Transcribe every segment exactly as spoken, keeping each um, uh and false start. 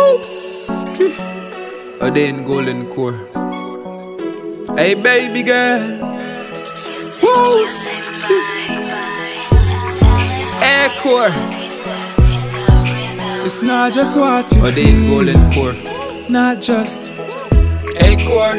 Woo-ski. A day in Golden Core. Hey baby girl. Woo-ski. Hey Core. It's not just what you feel. A day in Golden Core. Not just. Hey Core.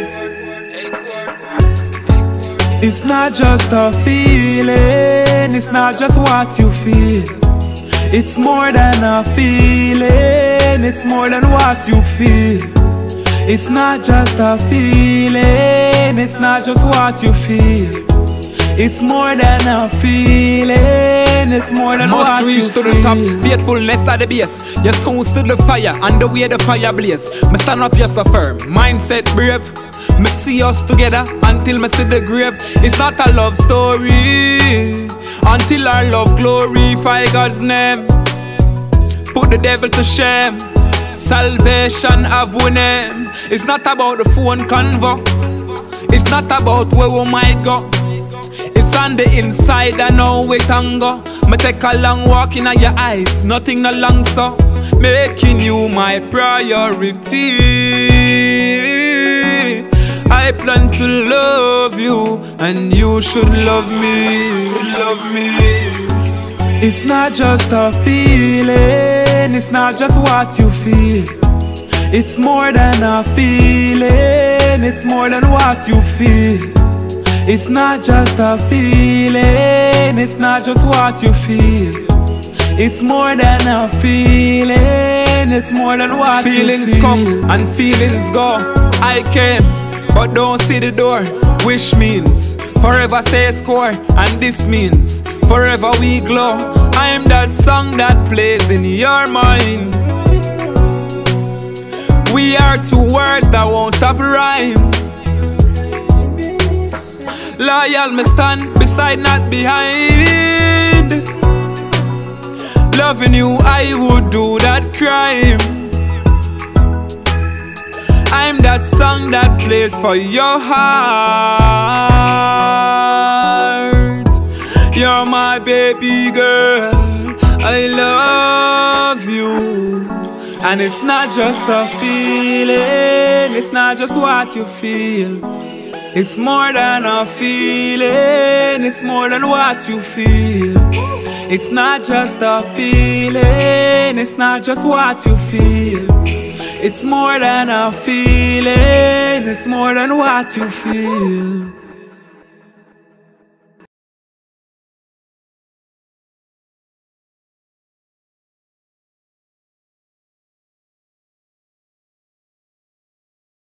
It's not just a feeling, it's not just what you feel. It's more than a feeling, it's more than what you feel. It's not just a feeling, it's not just what you feel. It's more than a feeling, it's more than Must what you reach feel. to the top, faithfulness at the base. Your soul to the fire, and the way the fire blaze. Me stand up, yes, so firm, mindset brave. Me see us together until me see the grave. It's not a love story until our love glorify God's name. Put the devil to shame. Salvation have one name. It's not about the phone convo. It's not about where we might go. It's on the inside and now we tango. Me take a long walk in your eyes, nothing no long so. Making you my priority. I plan to love you, and you should love me, love me. It's not just a feeling, it's not just what you feel. It's more than a feeling, it's more than what you feel. It's not just a feeling, it's not just what you feel. It's more than a feeling, it's more than what feelings you feel. Feelings come and feelings go. I came, but don't see the door. Wish means forever stay score, and this means forever we glow. I am that song that plays in your mind. We are two words that won't stop rhyme. Loyal, me stand beside, not behind. Loving you, I would do that crime. I'm that song that plays for your heart. You're my baby girl, I love you. And it's not just a feeling, it's not just what you feel. It's more than a feeling, it's more than what you feel. It's not just a feeling, it's not just what you feel. It's more than a feeling, it's more than what you feel.